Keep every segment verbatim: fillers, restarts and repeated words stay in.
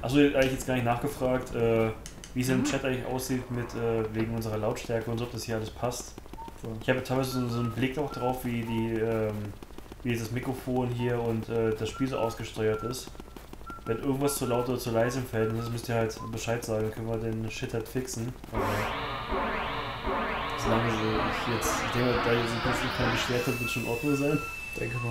Achso, eigentlich jetzt gar nicht nachgefragt, äh, wie es im Chat eigentlich aussieht mit äh, wegen unserer Lautstärke und so, ob das hier alles passt. Ich habe teilweise so, so einen Blick auch drauf, wie die ähm, wie das Mikrofon hier und äh, das Spiel so ausgesteuert ist. Wenn irgendwas zu laut oder zu leise im Verhältnis ist, müsst ihr halt Bescheid sagen, dann können wir den Shit halt fixen. Aber solange ich jetzt, ich denke, da jetzt plötzlich keine Beschwerde hat, wird schon in Ordnung sein. Denke mal.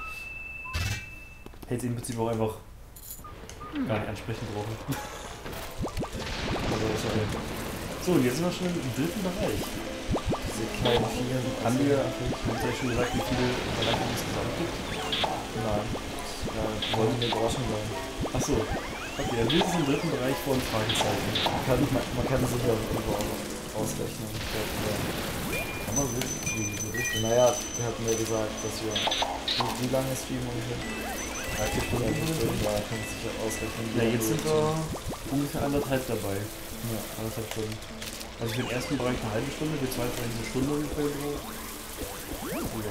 Hätte sie im Prinzip auch einfach gar nicht ansprechen brauchen. Also, so, und jetzt sind wir schon im dritten Bereich. Diese kleinen Vieren. Haben wir, haben wir schon gesagt, wie viele Bereiche es insgesamt gibt? Nein. Ja, wollen wir überraschen sein. Achso. Okay, dann wird es im dritten Bereich vor ein Fragezeichen. Man kann, man, man kann es sicher irgendwo ausrechnen. Kann man wirklich? Wie, so richtig? Naja, wir hatten ja gesagt, dass wir. Wie, wie lange streamen ungefähr? dreizig Stunden. Ja, kann man sicher ausrechnen. Ja, jetzt sind wir ungefähr anderthalb dabei. Ja, anderthalb Stunden. Also für den ersten Bereich eine halbe Stunde, für den zweiten Bereich eine Stunde ungefähr gebraucht. Ja.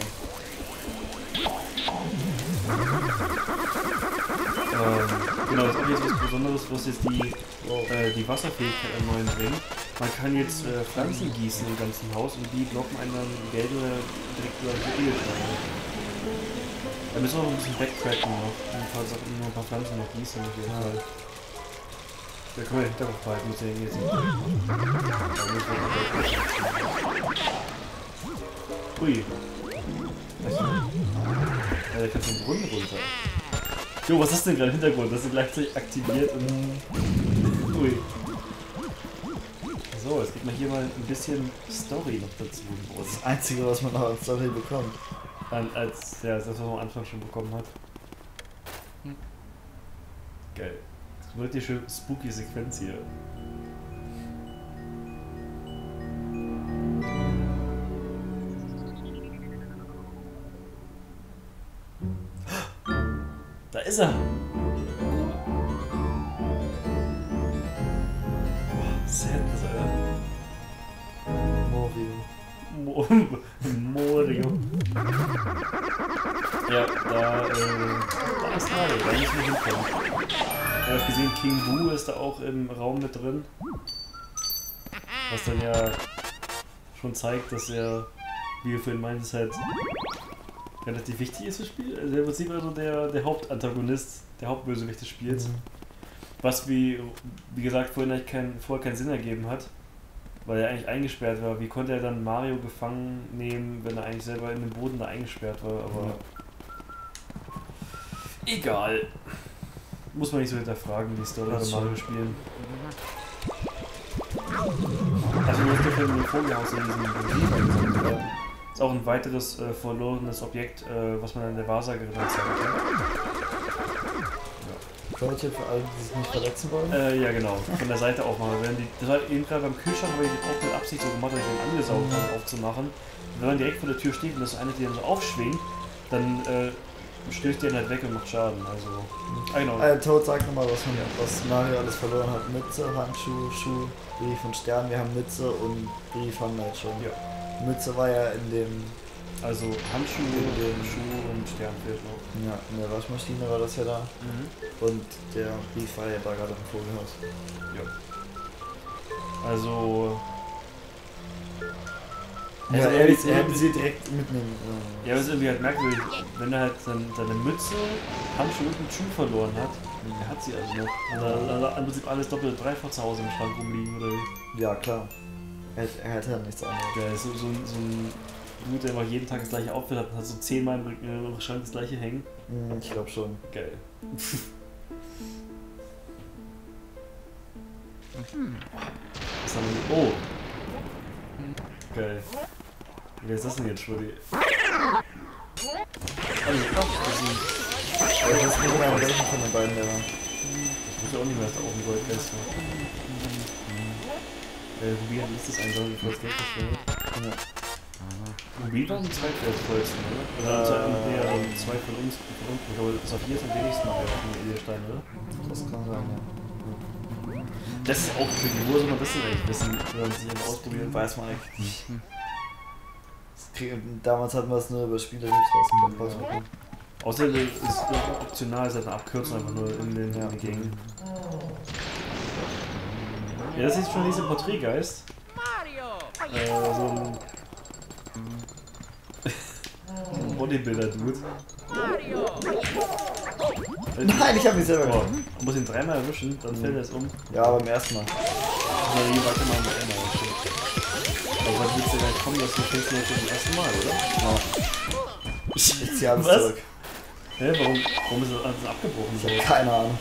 Ähm, genau, das ist auch jetzt was Besonderes, was jetzt die, äh, die Wasserfähigkeit am neuen bringt. Man kann jetzt äh, Pflanzen gießen im ganzen Haus und die blocken einen dann Geld oder direkt über die Edelsteine. Da müssen wir noch ein bisschen backtracken noch. Jedenfalls auch nur ein paar Pflanzen noch gießen auf jeden Fall. Ja, können wir den Hinterkopf behalten, muss ja jetzt nicht. Ui. Ja, da kannst du den Brunnen runter. Jo, was ist denn gerade im Hintergrund? Das ist gleichzeitig aktiviert und. Ui. So, jetzt gibt man hier mal ein bisschen Story noch dazu. das ist das Einzige, was man noch als Story bekommt. An, als, ja, das, was man am Anfang schon bekommen hat. Hm. Geil. Das wird die schön spooky Sequenz hier. Da ist er! Boah, Sadness, Alter. Morio. Mo Morio. Ja, da, äh, da ist Mario, da müssen wir hinkommen. Ich habe gesehen, King Boo ist da auch im Raum mit drin. Was dann ja schon zeigt, dass er, wie wir vorhin meinten, halt relativ wichtig ist fürs Spiel. Also im Prinzip also der, der Hauptantagonist, der Hauptbösewicht des Spiels. Mhm. Was wie, wie gesagt vorhin eigentlich kein, vorher keinen Sinn ergeben hat. Weil er eigentlich eingesperrt war. Wie konnte er dann Mario gefangen nehmen, wenn er eigentlich selber in den Boden da eingesperrt war? Aber ja. Egal. Muss man nicht so hinterfragen, die Story von Mario spielen. Also du hast ja von dem Vogelhaus in diesem Brief gesagt. Ist auch ein weiteres äh, verlorenes Objekt, äh, was man an der Wahrsagerin zeigen kann. Pro-Tipp für alle, die sich nicht verletzen wollen? Äh, ja genau, von der Seite aufmachen. Wenn die, das war eben gerade beim Kühlschrank, habe ich auch mit Absicht so gemacht, dass ich den angesaugt habe, mhm. aufzumachen. Wenn man direkt vor der Tür steht und das eine, die dann so aufschwingt, dann äh, stößt der halt weg und macht Schaden. Also, ah, genau. Äh, Toad, sag nochmal, was, was Mario alles verloren hat. Mütze, Handschuh, Schuh, Brief und Stern. Wir haben Mütze und Brief haben wir jetzt schon. Ja. Mütze war ja in dem... Also Handschuhe, den Schuh und Stern fehlt noch. Ja, in der Waschmaschine war das ja da. Mhm. Und der Brief war ja da gerade im Vogelhaus. Ja. Also... Ja, also er, er hätte sie direkt mitnehmen. Ja, aber es ist irgendwie halt merkwürdig, wenn er halt dann seine Mütze, Handschuhe und einen Schuh verloren hat. Er hat sie also noch. Also, also im Prinzip alles doppelt dreifach zu Hause im Schrank rumliegen, oder wie? Ja, klar. Er, er hätte ja nichts anderes. Ja, so, so, so ein Dude, der immer jeden Tag das gleiche Outfit hat und hat so zehnmal im Schrank das gleiche hängen. Ich glaube schon. Geil. Was haben wir? Oh! Geil. Wer ist das denn jetzt, Schwudi? Also, ach, das ist ein... Ich weiß nicht mehr, welchen von den beiden der war. Ich wusste auch nicht mehr, dass da oben Goldgeist war. Äh, Ruby hat nicht das einsammeln, bevor das Geld verschwindet. Ja. Ruby war die zweitwertvollsten, oder? Oder äh, eher so zwei von uns, von unten. Ich glaube, Saphir ist am wenigsten wert von den Edelsteinen, oder? Das kann sein, ja. Das ist auch tricky. Wo soll man das denn eigentlich wissen, wenn man sich das ausprobiert? Weiß man eigentlich nicht. Damals hatten wir es nur über Spielerhilfs rausbekommen. Außerdem ist es optional, ist halt eine Abkürzung einfach nur in den, in den Gängen. Ja, das ist schon dieser Porträtgeist. Äh, so ein Bodybuilder-Dude. Nein, ich hab mich selber gemacht. Man muss ihn dreimal erwischen, dann fällt er es um. Ja, beim ersten Mal. Na, die warte mal einmal erwischen. Aber was willst du denn kommen, dass du fängst jetzt zum ersten Mal, oder? Ja. Ich zieh alles Was? zurück. Hä, warum, warum ist das alles abgebrochen? Ich hab keine Ahnung.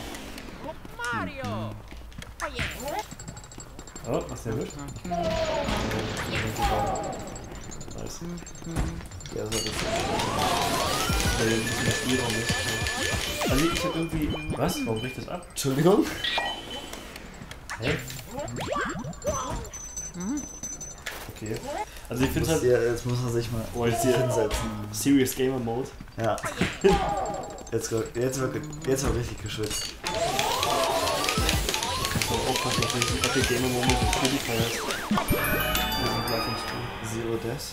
Oh, hast du erwischt? Nice. Ja, so ist es. Weil ein bisschen Spielraum ist. Also ich hab irgendwie... Was? Warum bricht das ab? Entschuldigung? Hä? Okay. Also ich finde Muss halt... hier, jetzt muss man sich mal Oh, jetzt hier hinsetzen. Serious Gamer Mode. Ja. Jetzt, wird- jetzt, wird, jetzt wird richtig geschwitzt. Ich soll aufpassen, dass ich nicht Epic Gamer Mode mit Spiel feierst. Wir sind gleich im Spiel. Zero Death.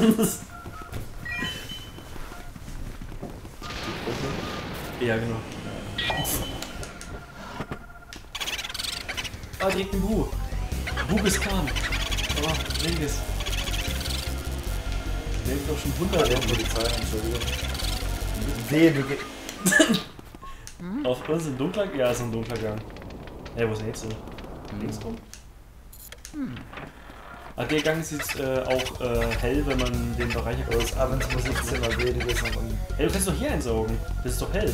Ja, genau. Ah, direkt ein Bu. Bubis Khan. Oh, Linges. Der ist doch schon hundert. Ja, Polizei, Entschuldigung. Weh, du gehst. Auf uns ein dunkler... Ja, ist ein dunkler Gang. Hey, wo ist denn jetzt so? Links rum? Ah, der Gang ist jetzt äh, auch äh, hell, wenn man den Bereich... Das ab ins Musikzimmer weh, du gehst noch unten. Hey, du kannst doch hier einsaugen. Das ist doch hell.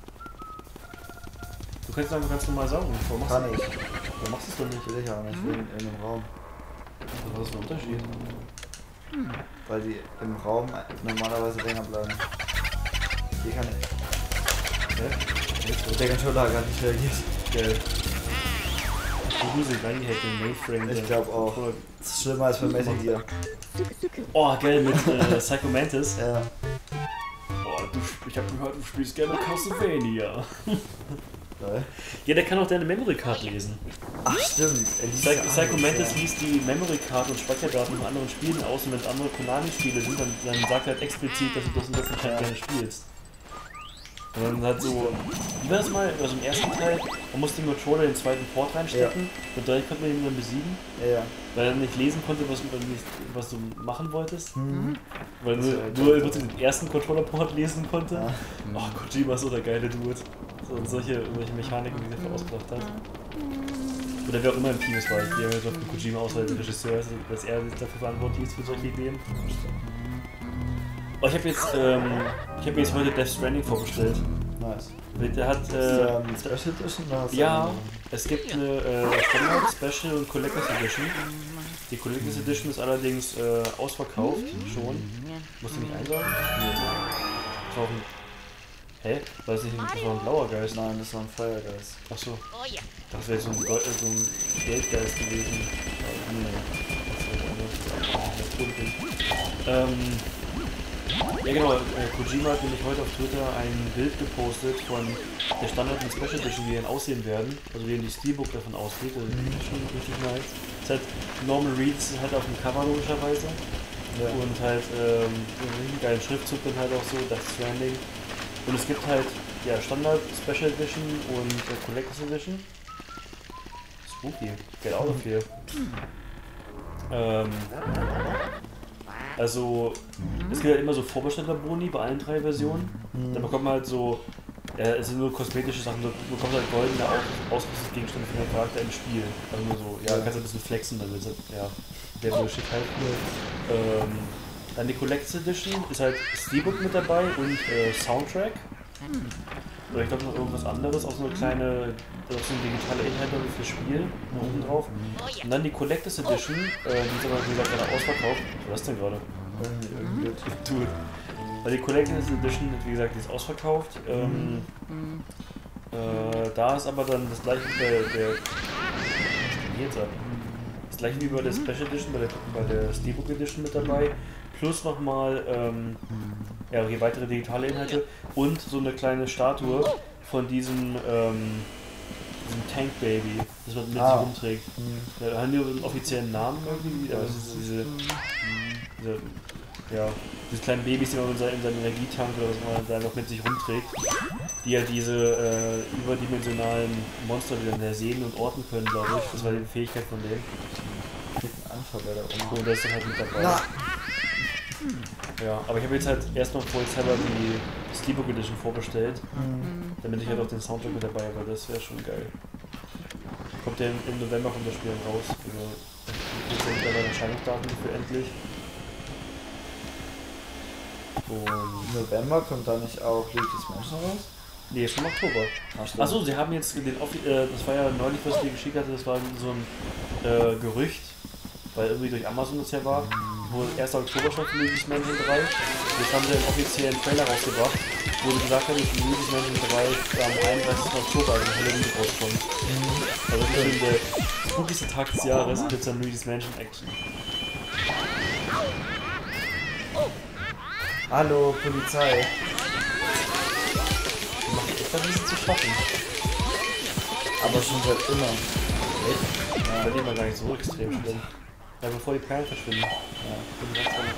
Du kannst einfach ganz normal saugen. Warum machst Kann du ich. Warum machst du es doch nicht? Will ich auch nicht, ich will in einem Raum. Was ist der Unterschied? Weil die im Raum normalerweise länger bleiben. Hier kann ich. Hä? Jetzt Der Controller hat gar nicht reagiert. Geil. Die Huse reingehackt in den Mainframe. Ich der glaube auch. Controller. Das ist schlimmer als bei Metal Gear. Oh, geil, mit äh, Psycho Mantis. Ja. Oh, du, ich hab gehört, du spielst gerne Castlevania. Geil. Ja, der kann auch deine Memory Card lesen. Ach stimmt. Er liest Psy ja Psycho alles, Mantis ja. liest die Memory Card und Speicherdaten von anderen Spielen aus und wenn es andere Konami-Spiele sind, dann, dann sagt er halt explizit, dass du das und das anscheinend gerne spielst. Und dann hat so, wie war das mal, also im ersten Teil, man musste den Controller in den zweiten Port reinstecken und dadurch konnte man ihn dann besiegen, Ja, ja. weil er nicht lesen konnte, was, was du machen wolltest. Mhm. Weil Das nur, war nur im Prinzip den ersten Controller-Port lesen konnte. Ja. Oh, Kojima ist so der geile Dude. So, und solche, solche Mechaniken, die er dafür ausgedacht hat. Oder wer auch immer im Team ist, weil die haben ja doch von Kojima aus, weil der Regisseur ist, dass er dafür verantwortlich ist für solche Ideen. Oh, ich habe jetzt, ähm, ich habe jetzt heute Death Stranding vorbestellt. Nice. Der hat, Ist äh, ja ein Special Edition? Oder hast du ja, einen- es gibt eine äh, Standard, Special und Collectors Edition. Die Collectors Edition ist allerdings äh, ausverkauft, schon. Musst du nicht einsagen? Nee. Das war auch ein... Hä? War das nicht ein, das war ein blauer Geist? Nein, das war ein Feuergeist. Achso. Das wäre jetzt so ein, Gold, äh, so ein Geldgeist gewesen. Nee. Das wäre ähm, ja genau, äh, Kojima hat nämlich heute auf Twitter ein Bild gepostet von der Standard und Special Edition, wie die dann aussehen werden. Also wie die Steelbook davon aussieht. Also das ist schon richtig nice. Es ist halt Norman Reedus halt auf dem Cover logischerweise. Ja. Und halt ähm, einen geilen Schriftzug dann halt auch so, Death Stranding. Und es gibt halt ja, Standard, Special Edition und äh, Collectors Edition. Spooky. Get out of here. Ähm, also, es gibt halt immer so Vorbestellerboni bei allen drei Versionen. Mhm. Dann bekommt man halt so, ja, es sind nur kosmetische Sachen, du bekommst halt goldene Aus Ausrüstungsgegenstände für den Charakter im Spiel. Also nur so, ja, du kannst ein bisschen flexen, dann wird ja, der Bullshit halt. Ähm, dann die Collectors Edition ist halt Steelbook mit dabei und äh, Soundtrack. Oder ich glaube noch irgendwas anderes, auch so eine kleine, da ist so ein digitaler Inhalt für das Spiel, da oben drauf. Und dann die Collectors Edition, äh, die ist aber wie gesagt gerade ausverkauft. Was ist das denn gerade? Irgendwie gut. Du. Weil die Collectors Edition, wie gesagt, die ist ausverkauft. Ähm, äh, da ist aber dann das gleiche wie bei der. Jetzt ab. Das gleiche wie bei der Special Edition, bei der, bei der Steelbook Edition mit dabei. Plus nochmal ähm, ja, hier weitere digitale Inhalte und so eine kleine Statue von diesem, ähm, diesem Tank Baby, das man mit Ah. sich rumträgt. Mhm. Ja, da haben die einen offiziellen Namen irgendwie, aber es ist diese, diese ja, diese kleinen Babys, die man in seinem, in seinem Energietank oder was man da noch mit sich rumträgt, die ja diese äh, überdimensionalen Monster wieder mehr sehen und orten können, glaube ich. Das war die Fähigkeit von denen. Anfall bei der Oma. Und das ist dann halt mit dabei. Na. Ja, aber ich habe jetzt halt erst noch vorsichtshalber die Steelbook Edition vorbestellt, Mhm. damit ich halt auch den Soundtrack mit dabei habe, weil das wäre schon geil. Kommt ja im, im November kommt das Spiel raus. Also, jetzt sind dann Erscheinungsdaten für endlich. Und Im November kommt da nicht auch Luigi's Mansion raus? nee, schon im Oktober. Achso, sie haben jetzt den Offi äh, das war ja neulich, was ich dir geschickt hatte, das war so ein äh, Gerücht, weil irgendwie durch Amazon das ja war, wo erster Oktober stand für Luigi's Mansion drei. Jetzt haben sie einen offiziellen Trailer rausgebracht, wo sie gesagt haben, dass Luigi's Mansion drei am einunddreißigsten Oktober, also Halloween, rauskommt. Also das ist der spookigste Tag des Jahres, gibt es dann Luigi's Mansion Action. Hallo, Polizei. Macht echt ein bisschen zu schaffen. Aber schon seit immer. Echt? Ja. Bei dem war gar nicht so extrem schlimm. Ja, bevor die Perlen verschwinden. Ja, bin ganz damit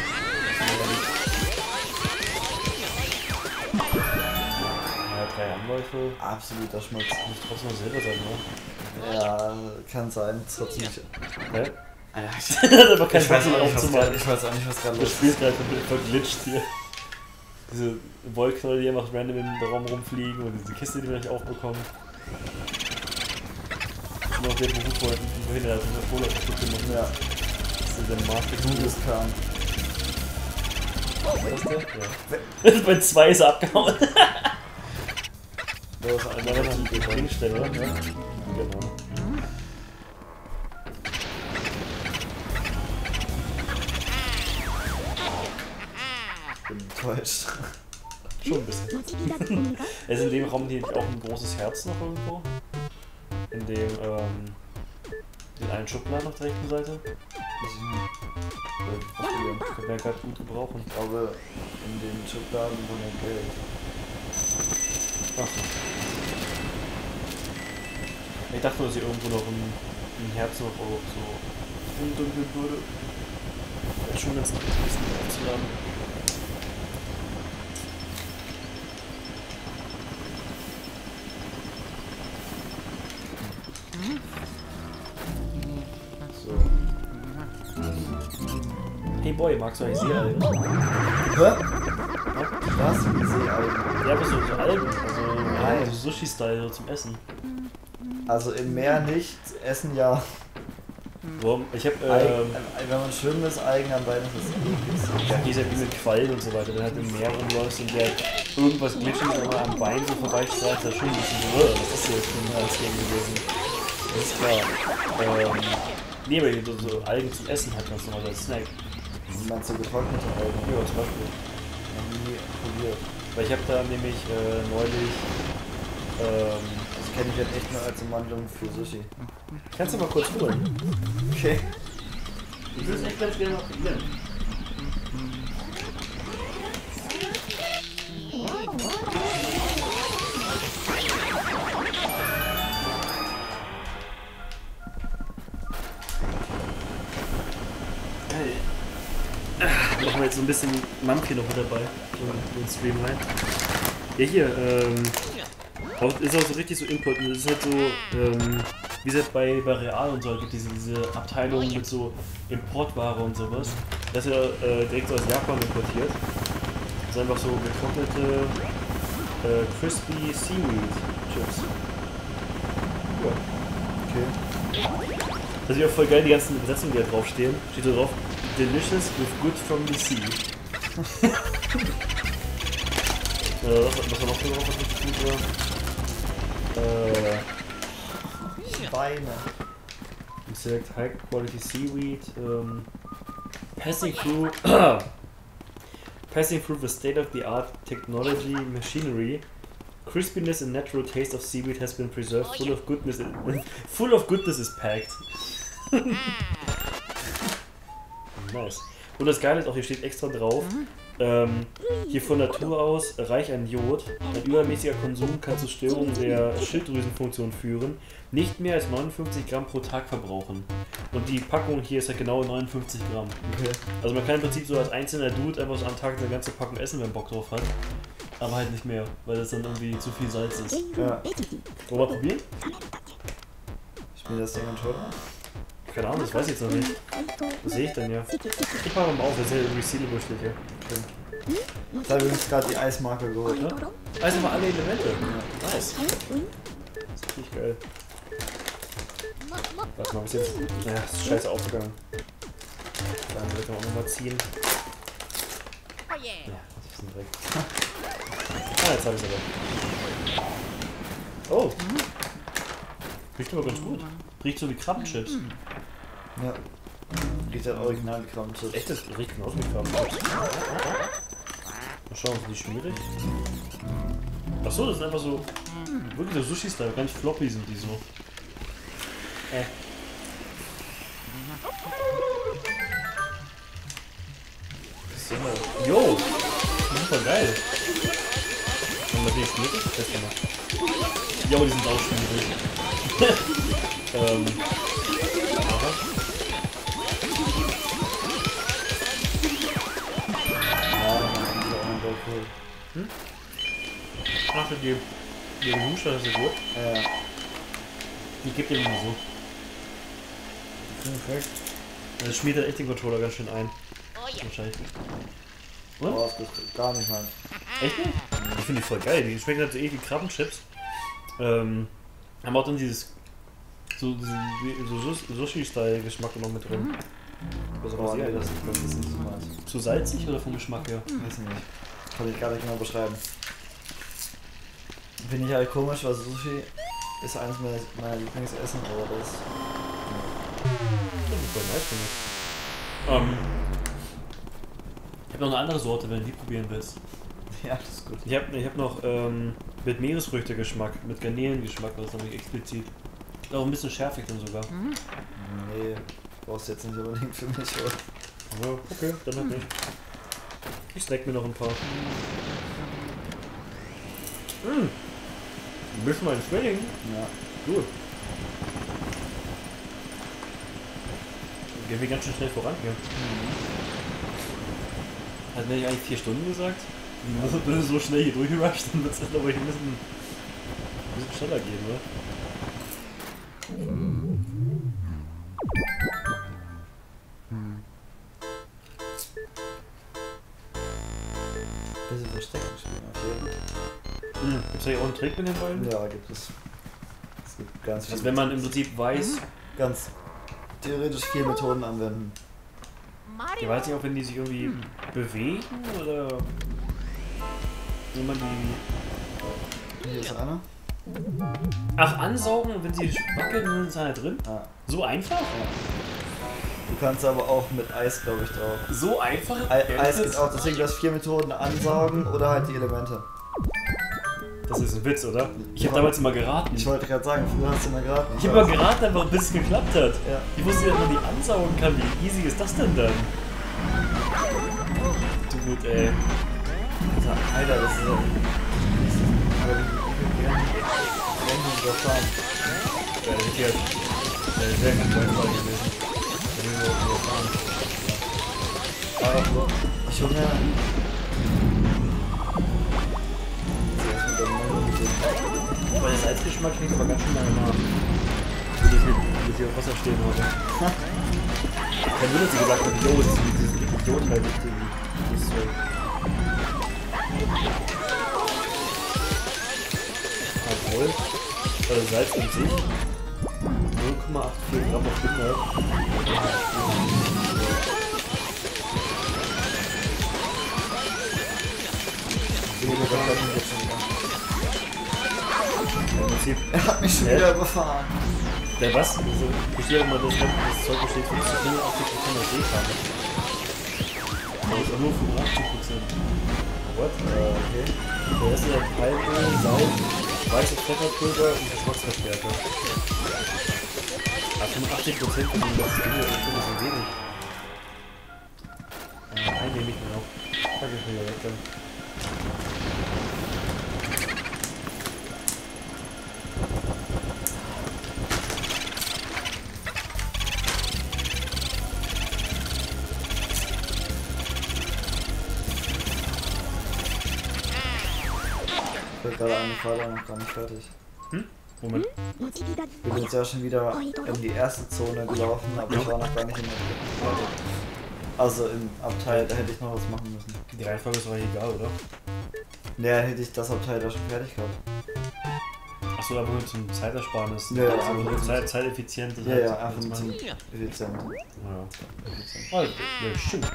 Ja, drei Anläufe. Absoluter Schmutz. Muss trotzdem noch selber sein, ne? Ja, kann sein. Trotzdem nicht. Hä? Ah, ja. Das hat aber keinen Ich weiß, Bock, auch ihn nicht, was aufzumachen. grad, ich weiß auch nicht, was gerade Das los Spiel ist. ist gerade verglitscht hier. Diese Wollknolle, die einfach random im Raum rumfliegen und diese Kiste, die wir nicht aufbekommen. Und auch der Beruf vorhin, vorhin der hat eine Folie kaputt gemacht. Ja, Das ist der Marketing. Todeskran. War das der? Ja. Bei zwei ist er abgehauen. Da ist Da einer war der noch Titel. die Dingstelle, oder? Ja. Genau. Ich bin enttäuscht. Schon ein bisschen. Es ist in dem Raum hier auch ein großes Herz noch irgendwo. In dem, ähm, den einen Schubladen auf der rechten Seite. Weiß ich nicht. Ausprobieren. Können wir gerade gut gebrauchen. Ich glaube, in den Schubladen wohnt Geld. Ach. Ich dachte nur, dass hier irgendwo noch ein, ein Herz noch auch so umdunkeln würde. Wäre schon ganz interessant aufzuladen. So. Hey Boy, magst du eigentlich Seealgen? Hä? Was? Seealgen? Ja, aber so, so Algen, also Nein. ja, so Sushi-Style so zum Essen. Also im Meer nicht, Essen ja. Warum? Ich hab, Algen, ähm, äh, wenn man schwimmen ist, Algen am Bein ist das eklig. ja, hier ist ja wie mit Quallen und so weiter, wenn du halt im Meer rumläufst und der irgendwas Glitschiges einmal am Bein so vorbeistreift, das ist schon ein bisschen so, "Ugh, was ist hier jetzt für ein Algen gewesen?" Das ist klar. Ähm, nee, aber so, so Algen zum Essen halt ganz normal als Snack. Wie meinst du getrocknete Algen? Ja, zum Beispiel. Noch nie probiert. Weil ich habe da nämlich äh, neulich, ähm, Das kenne ich jetzt echt nur als Umwandlung für Sushi. kannst du mal kurz holen? Okay. Ich würde es echt ganz gerne mal probieren. Geil. Ah, machen wir jetzt so ein bisschen Mampke noch mit dabei in den Stream rein. Ja, hier, ähm, auch- ist auch so richtig so Import. Das ist halt so, ähm, wie es halt bei, bei Real und so halt gibt diese, diese Abteilung mit so Importware und sowas. Das ist ja äh, direkt so aus Japan importiert. Das ist einfach so getrocknete äh, Crispy Seaweed Chips. Ja. Okay. Das ist ja voll geil, die ganzen Übersetzungen, die da draufstehen. Steht so drauf, delicious with good from the sea. äh, was, was war noch so drauf, was richtig gut war? Äh, Beine. select high quality seaweed, um, passing through passing through the state of the art technology machinery, crispiness and natural taste of seaweed has been preserved, full of goodness full of goodness is packed. Nice. Und das Geile ist auch, hier steht extra drauf, ähm, hier von Natur aus reich an Jod. Ein übermäßiger Konsum kann zu Störungen der Schilddrüsenfunktion führen. Nicht mehr als neunundfünfzig Gramm pro Tag verbrauchen. Und die Packung hier ist halt genau neunundfünfzig Gramm. Okay. Also man kann im Prinzip so als einzelner Dude einfach so am Tag eine ganze Packung essen, wenn man Bock drauf hat. Aber halt nicht mehr, weil das dann irgendwie zu viel Salz ist. Ja. Wollen wir probieren? Spiel das Ding in Controller? Keine Ahnung, das weiß ich jetzt noch nicht. Das sehe ich dann ja. Ich mache mal auf, das ist ja irgendwie Resealable steht hier. Okay. Ich habe übrigens gerade die Eismarke geholt. Ja? Also mal alle Elemente. Ja. Nice. Das ist richtig geil. Warte mal, bis jetzt. Naja, das ist scheiße aufgegangen. Dann wird man auch nochmal ziehen. Ja, das ist ein Dreck. Ah, jetzt habe ich es aber. Oh! Riecht aber ganz gut. Riecht so wie Krabbenchips. Ja. Riecht halt original wie Krabbenchips. Echt, das riecht genauso wie Krabbenchips. Mal schauen, sind die schmierig? Achso, das sind einfach so. Wirklich so Sushi-Style, ganz floppy sind die so. Äh. Jo! Super geil! Haben wir die schmierig? Test gemacht. Jo, die sind auch schmierig. ähm. Aber. Hm? Ach, die, die Dusche, das ist gut. Ja. Die gibt ihr immer so. Perfekt. Das schmiert halt echt den Controller ganz schön ein. Wahrscheinlich. Und? Oh, das ist gar nicht meins. Echt nicht? Ich finde die voll geil. Die schmecken halt so eh wie Krabbenchips. Ähm, haben auch dann dieses so, so, so Sushi-Style-Geschmack noch mit drin. Also, was Oh, nee, ihr das, das? das ist nicht so meins. Zu salzig oder vom Geschmack her? Weiß nicht. Kann ich gar nicht genau beschreiben. Finde ich halt komisch, weil Sushi ist eines meiner, meiner Lieblingsessen, aber das. Das ist voll nice, finde ich. Ähm, ich habe noch eine andere Sorte, wenn du die probieren willst. Ja, das ist gut. Ich habe ich hab noch ähm, mit Meeresfrüchte-Geschmack, mit Garnelengeschmack, das ist nämlich explizit. Auch ein bisschen schärfig dann sogar. Mhm. Nee, brauchst du jetzt nicht unbedingt für mich, oder? Ja, okay, dann halt nicht. Ich snack mir noch ein paar. Mmh. Ein bisschen mein Zwilling. Ja. Gut. Gehen wir ganz schön schnell voran hier. Mhm. Hat mir nicht eigentlich vier Stunden gesagt? Wenn du so schnell hier durchgerusht, dann wird es glaube ich ein bisschen, ein bisschen schneller gehen, oder? Hm. Bisschen Verstecken spielen auf jeden Fall. Mhm. Gibt es eigentlich auch einen Trick mit den beiden? Ja, gibt es. Es gibt ganz viele. Also wenn man im Prinzip weiß, ganz theoretisch vier Methoden anwenden. ich weiß nicht, auch wenn die sich irgendwie bewegen oder wenn man die... Hier ist einer. Ach, ansaugen und wenn sie wackeln, dann ist einer drin? Ah. So einfach? Ja. Du kannst aber auch mit Eis, glaube ich, drauf. So einfach? Ei- Eis geht auch, deswegen du hast vier Methoden, ansaugen oder halt die Elemente. Das ist ein Witz, oder? Ich habe damals immer geraten. Ich wollte gerade sagen, früher hast du immer geraten. Ich habe immer geraten, einfach bis es geklappt hat. Ja. Ich wusste ja, dass man die ansaugen kann. Wie easy ist das denn dann? Du gut, ey. Alter, das ist ja... Aber die Rennen überfahren. Ja, das ist ja... Das wäre kein Zweifel gewesen. Wenn wir überfahren. Aber ich hole mir... Aber der Salzgeschmack klingt aber ganz schön lange nach. Würde ich mit hier auf Wasser stehen heute. Kein Wunder, dass sie gesagt haben, jo, das ist dieses Idiot halt nicht die ist so. Obwohl, also Salz an sich null Komma vierundachtzig Gramm auf hundert. Er hat mich schon wieder überfahren. Der was? Also, ich stehe immer, das, das Zeug besteht fünfundachtzig Prozent aus Seefarbe. Aber ist auch nur fünfundachtzig Prozent. What? Uh, okay. Der Rest ist ja Palmöl, Salz, weißes Pfefferpulver und Geschmacksverstärker. Aber fünfundachtzig Prozent von dem ganzen Ding ist schon ein bisschen wenig. Nein, nehme ich mir noch. Pack ich mir weg dann. Ich bin gerade eine Fahrt noch gar nicht fertig. Hm? Moment. Ich bin jetzt ja schon wieder in die erste Zone gelaufen, aber ich war noch gar nicht in der dritten. Also im Abteil, da hätte ich noch was machen müssen. Die Reihenfolge ist doch egal, oder? Naja, hätte ich das Abteil da schon fertig gehabt. Achso, aber nur zum Zeitersparnis. Ja, ja, also einfach nur nur Zeit, zeiteffizient. Ja, halt ja, einfach das nur zum machen. effizient. Ja. effizient. Oh, ja, stimmt.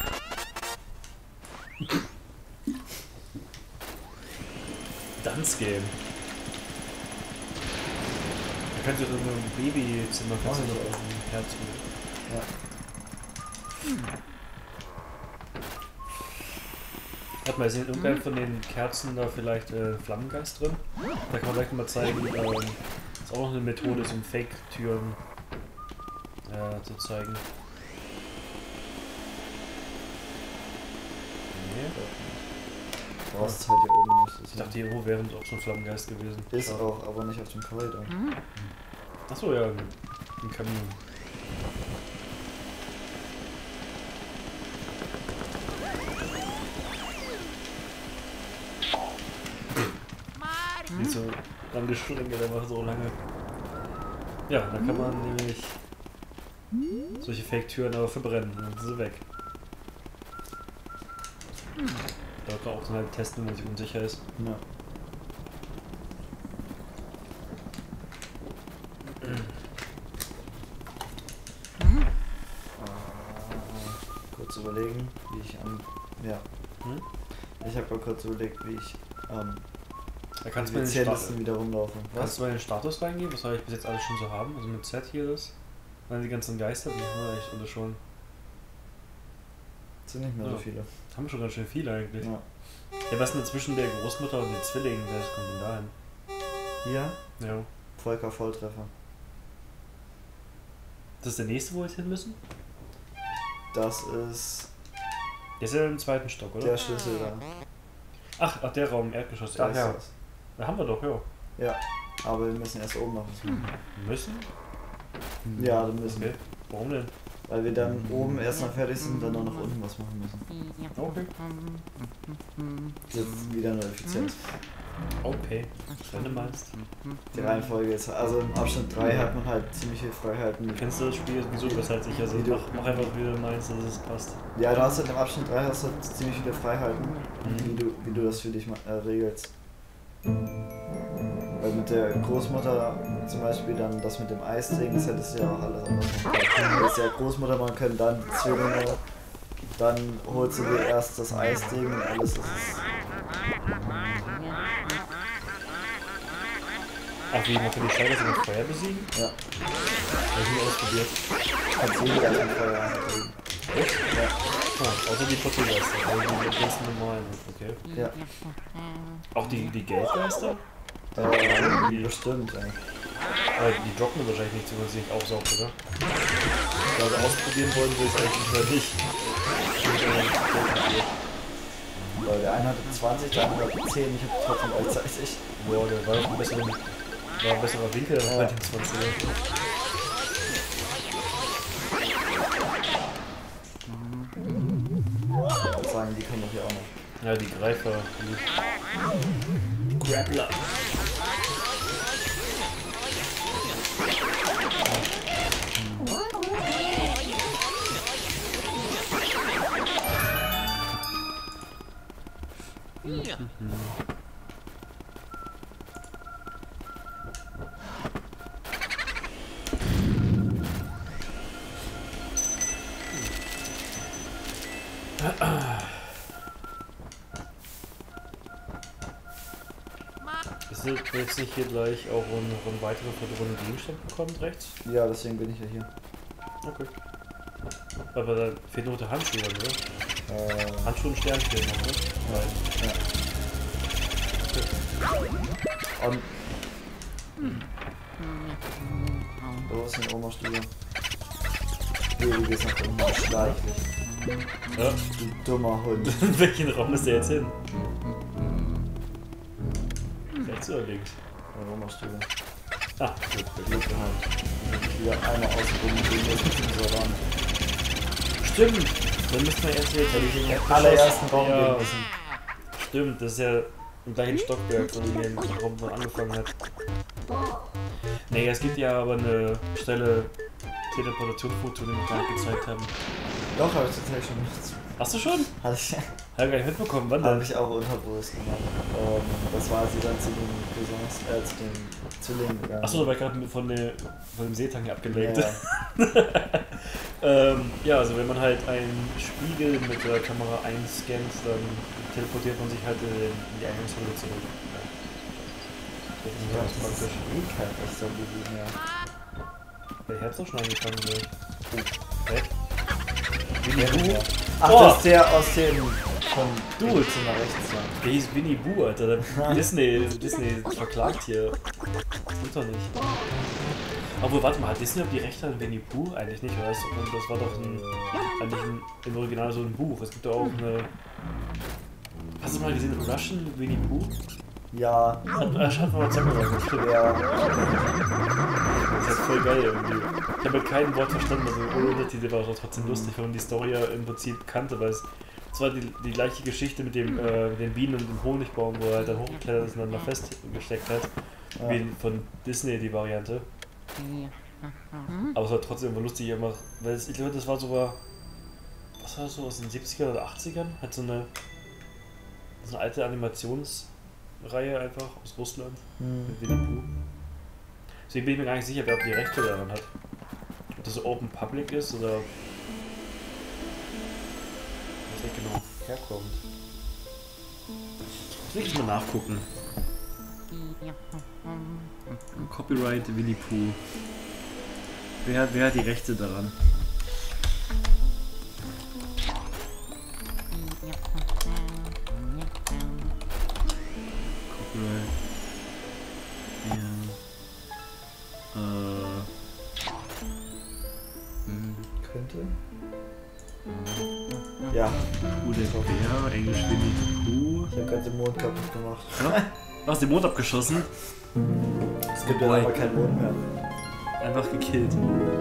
Dance Game. Da kannst du so ein Babyzimmer kannst du Mach ich doch auch. auf dem Herz mit. Ja. Hat man in irgendeinem von den Kerzen da vielleicht äh, Flammengeist drin? Da kann man gleich mal zeigen, ähm, ist auch noch eine Methode ist, um Fake-Türen äh, zu zeigen. Nee. Du brauchst es halt hier oben nicht. Ich dachte, hier oben wäre auch schon Flammengeist gewesen. Ist auch, aber nicht auf dem Korridor. Achso, ja, ein Kamin. Wieso haben die Stunden geht einfach so lange? Ja, dann kann man nämlich solche Fake-Türen aber verbrennen und dann sind sie weg. Da kann man auch dann halt testen, wenn man sich unsicher ist. Ja. Äh, kurz überlegen, wie ich an. Ja. Hm? Ich habe mal kurz überlegt, wie ich ähm, Da kannst du mal in den effizientesten Status, wieder rumlaufen. kannst du mal in den Status reingehen, was soll ich bis jetzt alles schon so haben? Also mit Z hier das. Dann die ganzen Geister, die haben wir eigentlich alle schon. Das sind nicht mehr Ja. so viele. Haben wir schon ganz schön viele eigentlich. Ja. Ja, was ist denn zwischen der Großmutter und den Zwillingen? Wer kommt denn dahin? Hier, Ja. Volker Volltreffer. Das ist der nächste, wo wir jetzt hin müssen? Das ist Der ist ja im zweiten Stock, oder? der Schlüssel da. Ach, ach, der Raum, Erdgeschoss. Da Ach ist ja. das. Da haben wir doch, ja. Ja, aber wir müssen erst oben noch was machen. Müssen? Ja, dann müssen Okay. Warum denn? Weil wir dann oben erstmal fertig sind und dann noch nach unten was machen müssen. Okay. Jetzt wieder nur Effizienz. Okay. Wenn du meinst. Die Reihenfolge ist, also im Abschnitt drei hat man halt ziemlich viel Freiheiten. Kennst du das Spiel? Wieso überzeugt sich? Also Wie du- mach, mach einfach, wie du meinst, dass es passt. Ja, du hast halt im Abschnitt drei hast du halt ziemlich viele Freiheiten, Mhm. wie, du, wie du das für dich ma- äh, regelst. Weil mit der Großmutter zum Beispiel dann das mit dem Eisding, das hättest du ja auch alles anders machen können. Du hättest ja Großmutter machen können, dann die Zwillinge, dann holst du dir erst das Eisding und alles. Das ist, Ach, wie, man kann die Scheibe mit Feuer besiegen? ja, Hab ich nie ausprobiert. kannst du wieder erst mit Feuer anbringen. Echt? Ja, Ah, außer die Portugeister, also die ganz normalen, okay. ja. Auch die, die Geldgeister? Äh, bestimmt, ey. Aber die droppen wahrscheinlich nicht, wenn man sie nicht aufsaugt, oder? Also ausprobieren wollen will ich es eigentlich mal nicht. Weil der eine hatte zwanzig, der andere hatte zehn, ich hab trotzdem gleichzeitig. Boah, der war ein besserer, war ein besserer Winkel als Ja. bei den zwanzig. Ich würde sagen, die können doch hier auch noch. Ja, die Greifer. Die Grappler. Ist das jetzt nicht hier gleich auch ein, ein weiterer verdrohenen Gegenstand bekommen rechts? Ja, deswegen bin ich ja hier. Okay. Aber da fehlt noch der Handschuh, oder? Äh, Handschuh und Stern fehlen noch, ne? Nein. ja. Und. Wo ist denn Oma Stube? Hier, du gehst nach unten. Schleichlich. Ja. Du dummer Hund. In welchen Raum ist der jetzt hin? Rechts oder links? Warum machst du das? Ah, gut, Glück gehabt. Wieder einmal außen rum und den jetzt so ran. stimmt! Dann müssen wir erst jetzt in den allerersten Raum ja. gehen müssen. Stimmt, das ist ja im gleichen Stockwerk, wo wir den Raum von angefangen hat. Nee, es gibt ja aber eine schnelle Teleportationsfoto, die wir noch gar nicht gezeigt haben. Doch, habe ich tatsächlich schon nichts. Hast du schon? Hatte ich, Hab ich gar nicht mitbekommen, wann hab denn? ich auch unterbewusst gemacht. Ähm, das war sie dann zu den Cousins, äh, zu den Zwillingen gegangen. Achso, da war ich gerade von, der, von dem Seetang hier abgelenkt. Ja. ähm, ja, also wenn man halt einen Spiegel mit der Kamera einscannt, dann teleportiert man sich halt in die Eingangshalle zurück. Ja. Das ist Ja, ganz das ist praktisch. eh kein echter Baby mehr. Der Herz auch schon angefangen wird. Oh, hä? Winnie Boo? Ach, Oh! das ist der aus dem von Du! links nach rechts lang. Der hieß Winnie Boo, Alter. Der Disney, Disney verklagt hier. Das tut doch nicht. Obwohl, warte mal, hat Disney auf die Rechte an Winnie Pooh? Eigentlich nicht, weißt du? Und das war doch ein, eigentlich ein, im Original so ein Buch. Es gibt doch auch eine... Hast du mal gesehen, Russian Winnie Pooh? Ja, Hat, äh, hat mal Zocker gesagt, stimmt. ja. Das ist halt voll geil irgendwie. Ich habe halt kein Wort verstanden, also ohne Untertitel war es auch trotzdem lustig, weil man die Story ja im Prinzip kannte, weil es es war die, die gleiche Geschichte mit, dem, äh, mit den Bienen und dem Honigbaum, wo er halt dann hochgeklettert ist und dann noch festgesteckt hat. Ja. Wie von Disney die Variante. Aber es war trotzdem immer lustig, immer, weil es, ich glaube, das war sogar, was war das so, aus den siebzigern oder achtzigern? Halt so eine, so eine alte Animationsreihe einfach aus Russland Hm. mit Winnie Pooh. Deswegen bin ich mir gar nicht sicher, wer die Rechte daran hat. Ob das so Open Public ist oder was nicht genau herkommt. Das will ich mal nachgucken. Copyright Winnie Pooh. Wer, wer hat die Rechte daran? Copyright. Ja. Äh. Könnte? Ja, Pooh der Bär, Englisch Winnie Pooh. ich habe gerade den Mond kaputt gemacht. Ja? Du hast den Mond abgeschossen. Es gibt ja Boy. aber keinen Mond mehr. Einfach gekillt.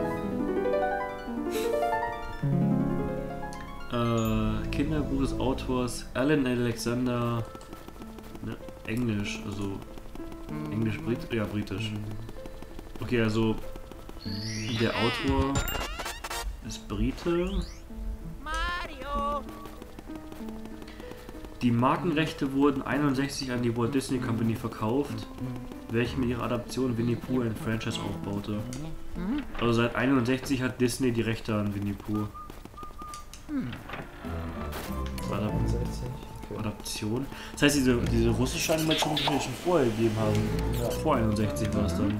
Äh, Kinderbuch des Autors Alan Alexander. Ne, Englisch, also. Englisch, Brit ja, britisch. Okay, also. Der Autor ist Brite. Die Markenrechte wurden einundsechzig an die Walt Disney Company verkauft, welche mit ihrer Adaption Winnie Pooh ein Franchise aufbaute. Also seit einundsechzig hat Disney die Rechte an Winnie Pooh. Adap einundsechzig. Okay. Adaption. Das heißt, diese, diese russische Animation die wir schon vorher gegeben haben. Ja. Vor einundsechzig war es dann.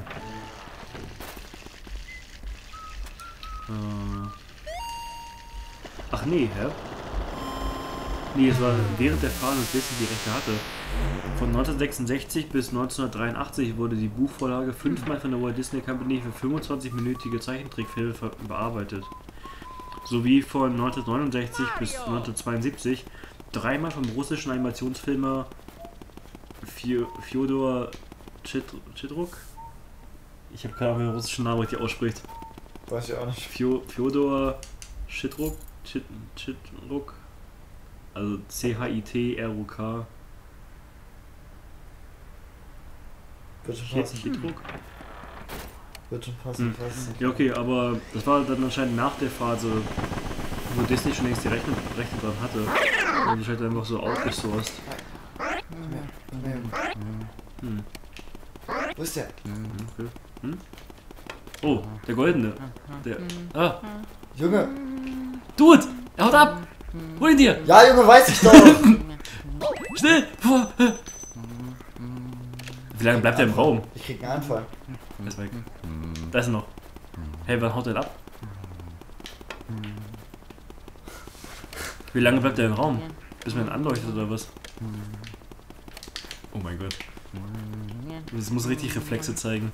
Äh. Ach nee, hä? Nee, es war während der Phase, als Disney die Rechte hatte. Von neunzehnhundertsechsundsechzig bis neunzehnhundertdreiundachtzig wurde die Buchvorlage fünfmal von der Walt Disney Company für fünfundzwanzig-minütige Zeichentrickfilme ver- bearbeitet. Sowie von neunzehnhundertneunundsechzig bis neunzehnhundertzweiundsiebzig dreimal vom russischen Animationsfilmer Fio- Fjodor Chit- Chitruk? Ich habe keine Ahnung, wie der russische Name richtig ausspricht. Weiß ich auch nicht. Fio- Fjodor Chitruk? Chit- Chitruk? Also C H I T R U K. Wird schon Chit- passen. Chitruk? Wird schon passen. Hm. Weiß nicht. Ja, okay, aber das war dann anscheinend nach der Phase, wo Disney schon längst die Rechte, Rechte dran hatte. Und die halt einfach so outgesourced. Komm her, komm her. Hm. Wo ist der? Okay. Hm? Oh, der goldene. Der. Ah, Junge! Dude! Er haut ab! Hol ihn dir! Ja, Junge, weiß ich doch! Schnell! Vor- Wie lange bleibt er im Raum? Ich krieg einen Anfall. Er ist weg. Da ist er noch. Hey, wann haut er denn ab? Wie lange bleibt er im Raum? Bis man ihn anleuchtet oder was? Oh mein Gott. Das muss richtig Reflexe zeigen.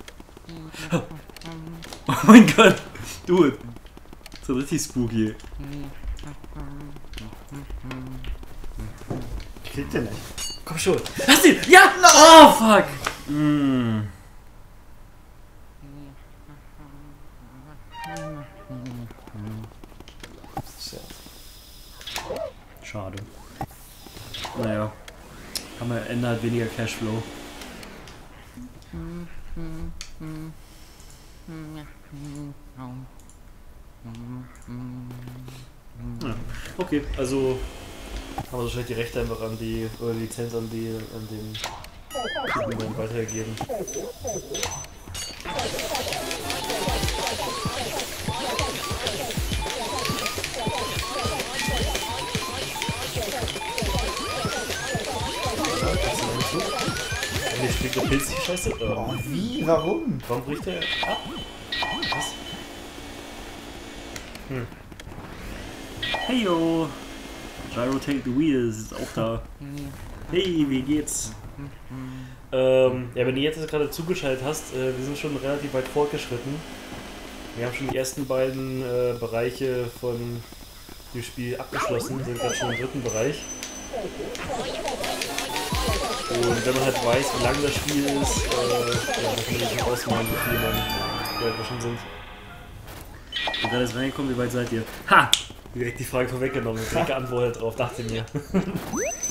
Oh mein Gott! Dude! Das ist richtig spooky. Kriegt ihr nicht. Komm schon. Hast du ihn? Ja! Oh, fuck! Mm. Schade. Naja. Am Ende halt weniger Cashflow. Ja. Okay, also haben wir wahrscheinlich die Rechte einfach an die, oder die Lizenz an die, an den Typen weitergegeben. Hier spielt der Pilz die Scheiße. Oh, wie? Warum? Warum bricht der ab? Was? Hm. Hey yo! Gyro Take the Wheels ist auch da. Hey, wie geht's? Ähm, ja, wenn du jetzt gerade zugeschaltet hast, äh, wir sind schon relativ weit fortgeschritten. Wir haben schon die ersten beiden äh, Bereiche von dem Spiel abgeschlossen, sind gerade schon im dritten Bereich. Und wenn man halt weiß, wie lang das Spiel ist, äh, ja, dann kann man sich ausmalen, wie viel man wie weit wir schon sind. Und gerade ist reingekommen, wie weit seid ihr? Ha! Direkt die Frage vorweggenommen, direkt geantwortet drauf, dachte mir.